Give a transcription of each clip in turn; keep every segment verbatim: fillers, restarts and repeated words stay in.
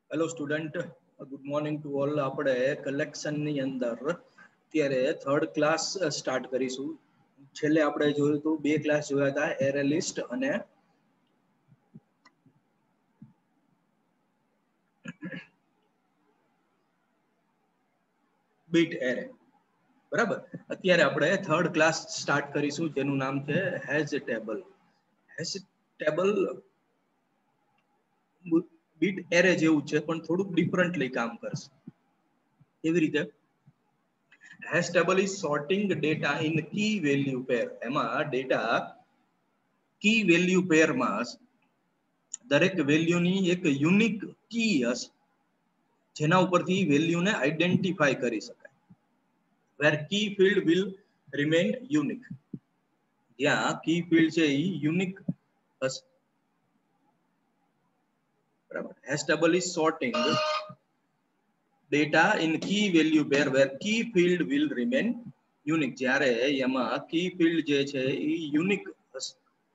Hello student, good morning to all. આપણે કલેક્શનની અંદર અત્યારે થર્ડ ક્લાસ સ્ટાર્ટ કરીશું. છેલ્લે આપણે જોયું હતું બે ક્લાસ જોયા હતા, એરે લિસ્ટ અને બીટ એરે. બરાબર. અત્યારે આપણે થર્ડ ક્લાસ સ્ટાર્ટ કરીશું જેનું નામ છે hash table. Hash table bit array જેવું છે પણ થોડુંક ડિફરન્ટલી કામ કરશે. એવી રીતે hash table is sorting data in key value pair. એમાં ડેટા કી વેલ્યુ પેરમાં દરેક વેલ્યુની એક યુનિક કી હશે જેના ઉપરથી વેલ્યુને આઈડેન્ટિફાઈ કરી શકાય. Where key field will remain unique. જ્યાં કી ફિલ્ડ છે એ યુનિક હશે. બરાબર. Hash table is sorting data in key value pair where key field will remain unique. જ્યારે એમાં કી ફિલ્ડ જે છે એ યુનિક હશે.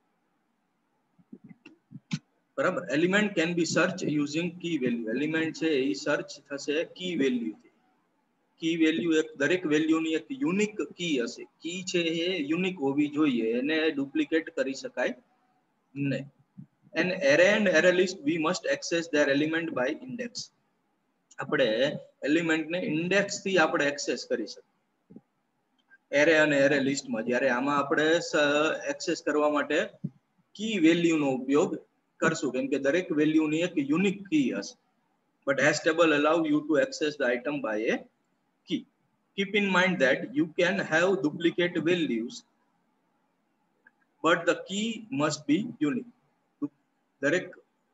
બરાબર. Element can be search using key value. Element છે એ સર્ચ થશે કી વેલ્યુ થી. કી વેલ્યુ એક દરેક વેલ્યુની એક યુનિક કી હશે. કી છે એ યુનિક હોવી જોઈએ, એને ડુપ્લિકેટ કરી શકાય નહીં. An array and array list we must access their element by index. આપણે એલિમેન્ટને ઇન્ડેક્સ થી આપણે એક્સેસ કરી શકીએ એરે અને એરે લિસ્ટમાં. જ્યારે આમાં આપણે એક્સેસ કરવા માટે કી વેલ્યુનો ઉપયોગ કરશું, કેમ કે દરેક વેલ્યુની એક યુનિક કી હશે. But hash table allow you to access the item by a key. Keep in mind that you can have duplicate values, but the key must be unique. દરેક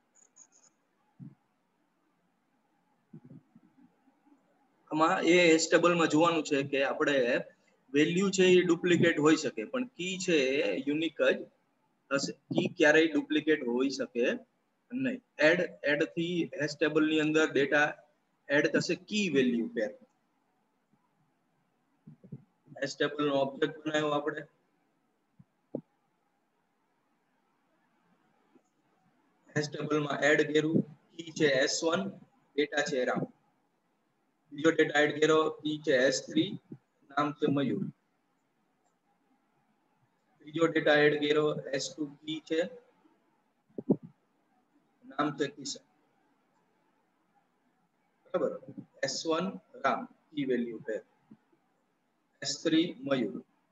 આમાં એ હેશ ટેબલમાં જોવાનું છે કે આપણે વેલ્યુ છે એ duplicate હોઈ શકે પણ કી છે એ યુનિક જ હશે. કી ક્યારેય ડુપ્લિકેટ હોઈ શકે નહીં. એડ એડ થી હેશ ટેબલ ની અંદર ડેટા એડ થશે key value pair. Hash table નો ઓબ્જેક્ટ બનાવ્યો આપણે. હેશ ટેબલ માં એડ કર્યું, કી છે એસ વન, ડેટા છે રામ. બીજો ડેટા એડ કર્યો, કી છે એસ થ્રી, નામ છે મયુર. બીજો ડેટા એડ કર્યો, એસ ટુ કી છે, નામ છે કિશન. બરાબર. S one Ram key value pair, S three Mayur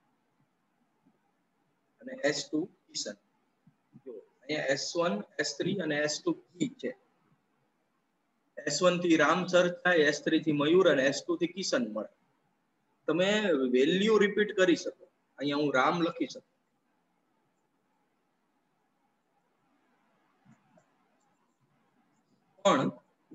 અને એસ ટુ કિશન. જો અહીંયા એસ વન, એસ થ્રી અને એસ ટુ કી છે. એસ વન થી રામ સર્ચ થાય, એસ થ્રી થી મયુર અને એસ ટુ થી કિશન મળે. તમે વેલ્યુ રિપીટ કરી શકો. અહીંયા હું રામ લખી શકું. પણ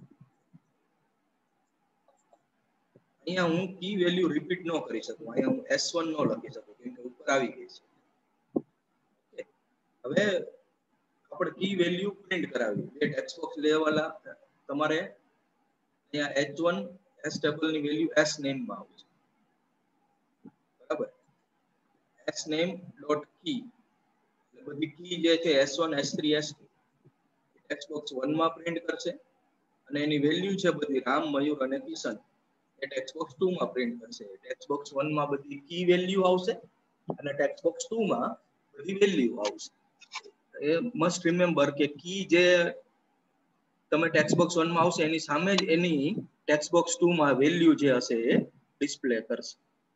અહીંયા હું કી વેલ્યુ રિપીટ ન કરી શકું. અહીંયા હું એસ વન ન લખી શકું કેમ કે ઉપર આવી ગઈ છે. હવે આપણે કી વેલ્યુ પ્રિન્ટ કરાવી. બે ટેક્સ્ટ બોક્સ લેવાલા તમારે અહીંયા એચ વન એસ ટેબલ ની વેલ્યુ એસ નેમ માં આવશે. બરાબર. એસ નેમ ડોટ કી બધી કી જે છે S one, S three, S two text box one માં પ્રિન્ટ કરશે અને એની વેલ્યુ છે બધી રામ, મયુર અને કિશન એ ટેક્સ્ટ બોક્સ ટુ માં પ્રિન્ટ કરશે. ટેક્સ્ટ બોક્સ વન માં બધી કી વેલ્યુ આવશે અને ટેક્સ્ટ બોક્સ ટુ માં બધી વેલ્યુ આવશે. એ મસ્ટ રિમેમ્બર કે કી જે તમે ટેક્સ્ટ બોક્સ વન માં આવશે એની સામે જ એની ટેક્સ્ટ બોક્સ ટુ માં વેલ્યુ જે હશે એ ડિસ્પ્લે કરશે.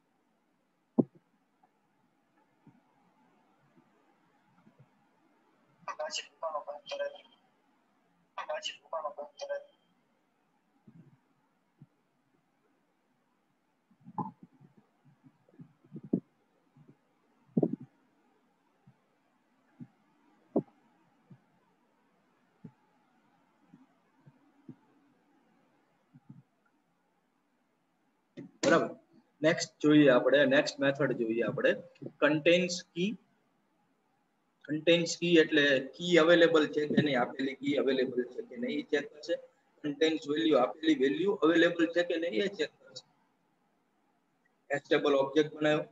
બરાબર. નેક્સ્ટ જોઈએ આપણે, નેક્સ્ટ મેથડ જોઈએ આપણે કન્ટેન્સ કી. કન્ટેન્સ કી એટલે કી અવેલેબલ છે કે નહીં, આપેલી કી અવેલેબલ છે કે નહીં એ ચેક કરશે. કન્ટેન્સ વેલ્યુ આપેલી વેલ્યુ અવેલેબલ છે કે નહીં એ ચેક કરશે. હેશ ટેબલ ઓબ્જેક્ટ બનાવ્યો,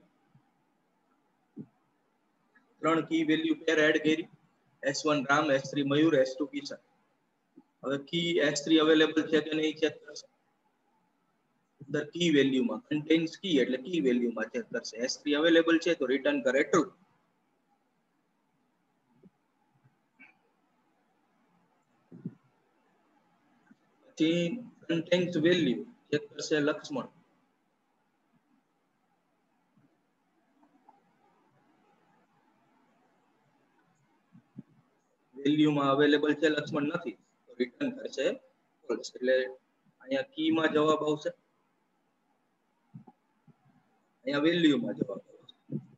ત્રણ કી વેલ્યુ પેર એડ કરી, S one Ram, S three Mayur, S two Kishan. હવે કી એસ થ્રી અવેલેબલ છે કે નહીં ચેક કરશે અંદર કી વેલ્યુમાં કન્ટેન્સ કી એટલે કી વેલ્યુમાં ચેક કરશે એસ થ્રી અવેલેબલ છે તો રિટર્ન કરે ટ્રુ પછી કન્ટેન્સ વેલ્યુ ચેક કરશે લક્ષ્મણ વેલ્યુમાં અવેલેબલ છે લક્ષ્મણ નથી તો રિટર્ન કરશે ફોલ્સ એટલે અહીંયા કી માં જવાબ આવશે અહીંયા વેલ્યુમાં જવાબ આવશે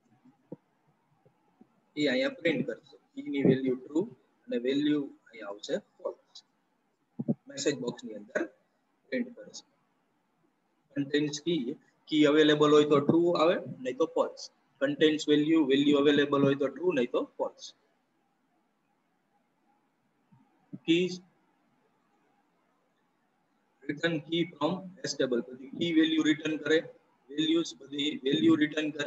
એ અહીંયા પ્રિન્ટ કરશે કી ની વેલ્યુ ટ્રુ અને વેલ્યુ અહીંયા આવશે ફોલ્સ મેસેજ બોક્સ ની અંદર પ્રિન્ટ કરશે કન્ટેન્સ કી કી અવેલેબલ હોય તો ટ્રુ આવે નહીં તો false contains value value available હોય તો ટ્રુ નહીં તો false keys return key from s table બધી કી વેલ્યુ રિટર્ન કરે વેલ્યુઝ બધી વેલ્યુ રિટર્ન કરે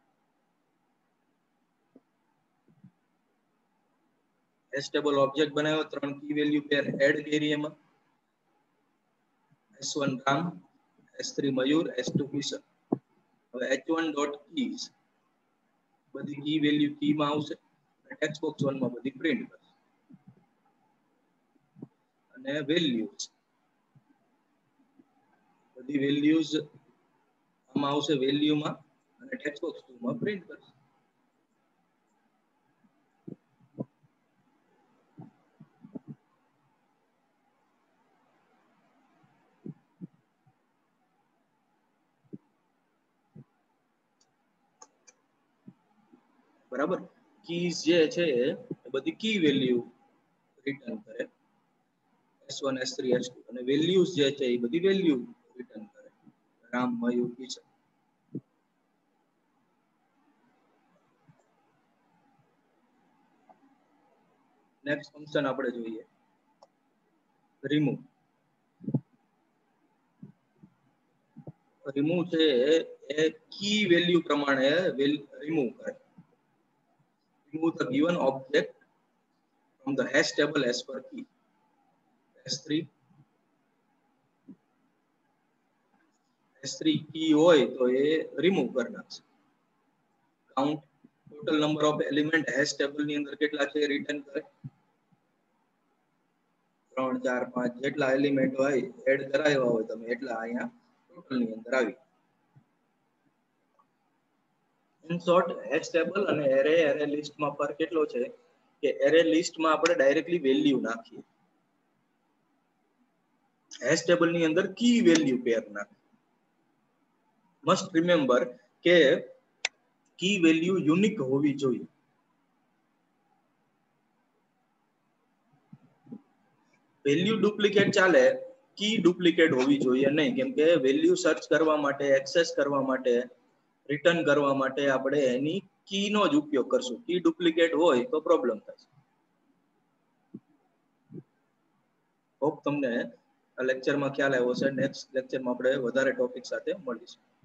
s table ઓબ્જેક્ટ બનાવ્યો ત્રણ કી વેલ્યુ પેર એડ કરી એમાં S one Ram S three Mayur S two Kishan હવે એચ વન ડોટ keys બધી કી વેલ્યુ કી માં આવશે ટેક્સ્ટ બોક્સ વન માં બધી પ્રિન્ટ કરશે અને વેલ્યુઝ બધી વેલ્યુઝ આમાં આવશે વેલ્યુમાં અને ટેક્સ્ટ બોક્સ ટુ માં પ્રિન્ટ કરશે બરાબર કીઝ જે છે એ બધી કી વેલ્યુ રિટર્ન કરે S one S three S two અને વેલ્યુઝ જે છે એ બધી વેલ્યુ રિટર્ન કરે રામ મયુર કિશન નેક્સ્ટ ફંક્શન આપણે જોઈએ રિમૂવ રિમૂવ છે એ કી વેલ્યુ પ્રમાણે રિમૂવ કરે remove the given object from the hash table as per key S three S three key હોય તો એ રિમૂવ કરી નાખશે count total number of element hash table ની અંદર કેટલા છે રિટર્ન કરે ત્રણ ચાર પાંચ જેટલા એલિમેન્ટ હોય એડ કરાવ્યા હોય તમે એટલા અહીંયા ટોટલ ની અંદર આવી ઇન શોર્ટ હેશ ટેબલ અને એરે એરે લિસ્ટ માં ફરક કેટલો છે કે એરે લિસ્ટ માં આપણે ડાયરેક્ટલી વેલ્યુ નાખીએ હેશ ટેબલ ની અંદર કી વેલ્યુ પેર નાખીએ મસ્ટ રિમેમ્બર કે કી વેલ્યુ યુનિક હોવી જોઈએ વેલ્યુ ડુપ્લિકેટ ચાલે કી ડુપ્લિકેટ હોવી જોઈએ નહીં કેમ કે વેલ્યુ સર્ચ કરવા માટે એક્સેસ કરવા માટે રિટર્ન કરવા માટે આપણે એની કી નો જ ઉપયોગ કરશું કી ડુપ્લિકેટ હોય તો પ્રોબ્લેમ થાય હોપ તમને આ લેક્ચરમાં ખ્યાલ આવ્યો છે નેક્સ્ટ લેક્ચરમાં આપણે વધારે ટોપિક સાથે મળીશું